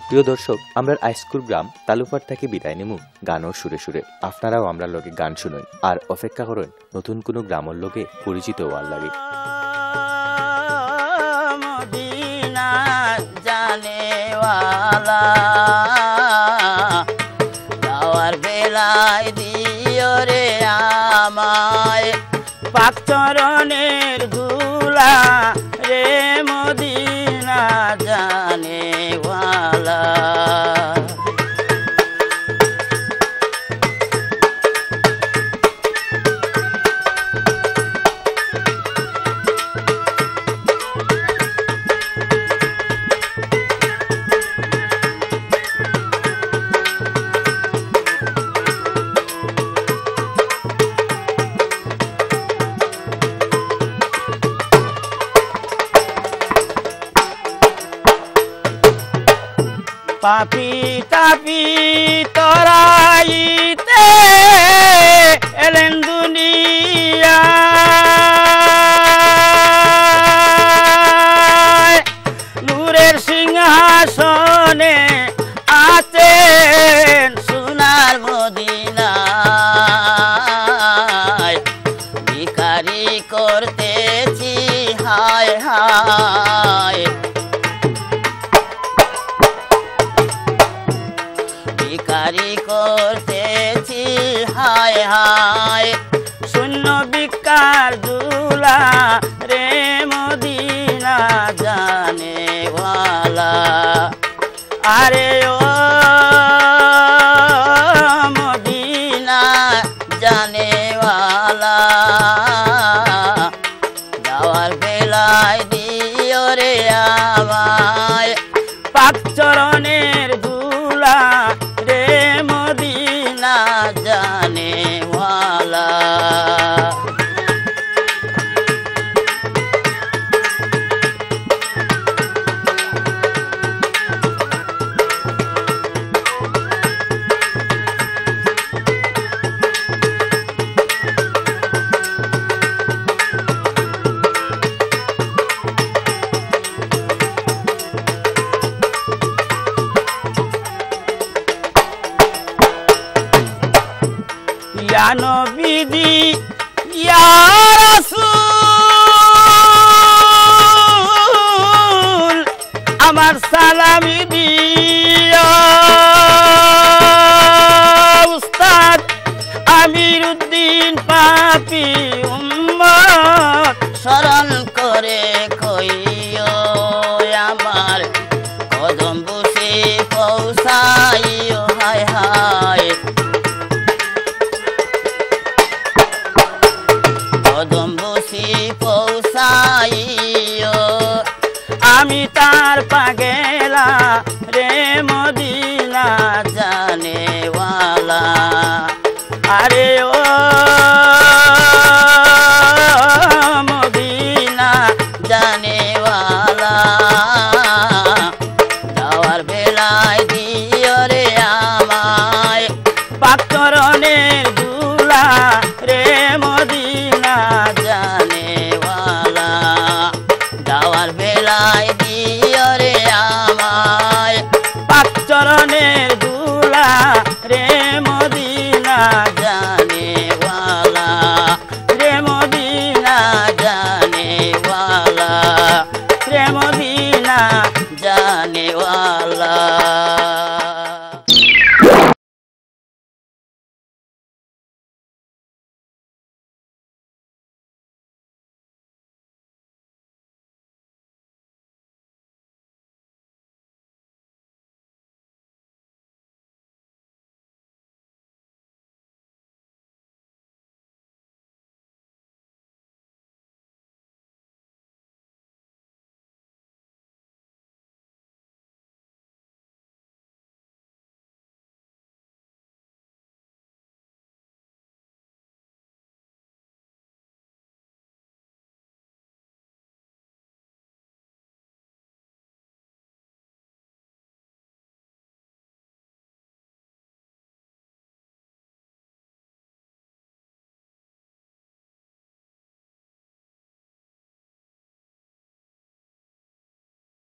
প্রিয় দর্শক, আমরা আইস্কুল গ্রাম তালুপাড় থেকে বিদায় নিমু গানোর সুরে সুরে। আপনারাও আমরা লগে গান শুনুন আর অপেক্ষা করেন নতুন কোনো গ্রামের লগে পরিচিত হওয়ার লাগে। মদিনা জানেওয়ালা যাওয়ার বেলায় দিও রে আমায় পাক চরণের ধুলা রে মদিনা জানেওয়ালা। পাপি তাপি তরাইতে এলেন দুনিয়া নূরের সিংহাসনে আছেন সোনার মদিনায় ভিখারি করতেছি হায় হায় ভিখারি করতেছি হায় হায় শূন্য ভিক্ষার দুলা রে মদিনা জানেওয়ালা। আরে ও মদিনা জানেওয়ালা যাওয়ার বেলায় দিও রে আমায় পাক চরণের ধুলা রে মদিনা জানেওয়ালা। ইয়া নবীজি ইয়া রাসূল আমার সালামি দিও উস্তাদ আমিরউদ্দিন পাপি উম্মত স্মরণ করে কইও আমার কদম বসে পৌঁছাইও হায় হায় কদম বসি পৌঁছাইও আমি তার পাগেলা রে মদিনা জানেওয়ালা। আরে ও মদিনা জানেওয়ালা যাওয়ার